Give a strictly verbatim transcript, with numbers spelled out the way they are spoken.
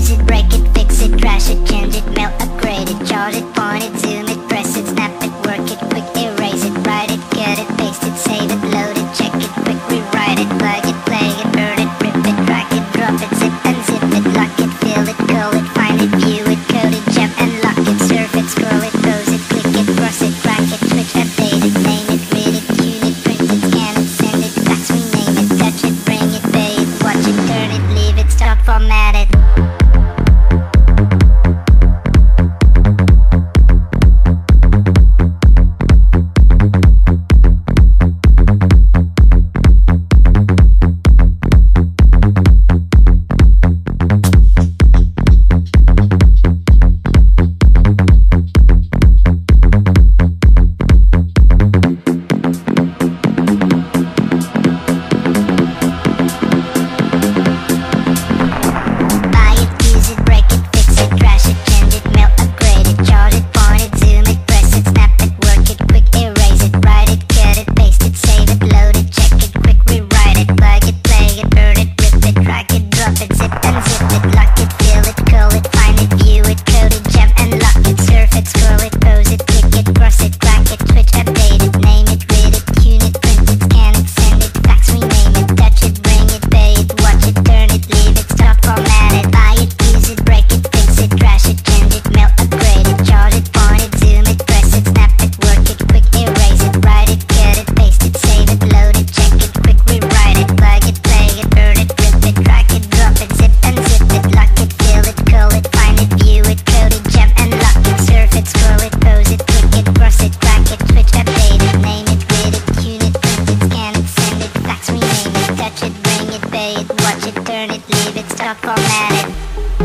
use it, break it, fix it, trash it, change it, mail, upgrade it, charge it, point it, zoom it, press it, snap it, work it, quick erase it, write it, cut it, paste it, save it, load it, check it, quick rewrite it, plug it, play it, burn it, rip it, drag it, drop it, zip and zip it, lock it, fill it, call it, find it, view it, code it, jump and lock it, surf it, scroll it, pose it, click it, cross it, crack it, switch, update it, name it, read it, tune it, print it, scan it, send it, fax, rename it, touch it, bring it, pay it, watch it, turn it, leave it, stop, format it. Watch it, turn it, leave it, stop, format it.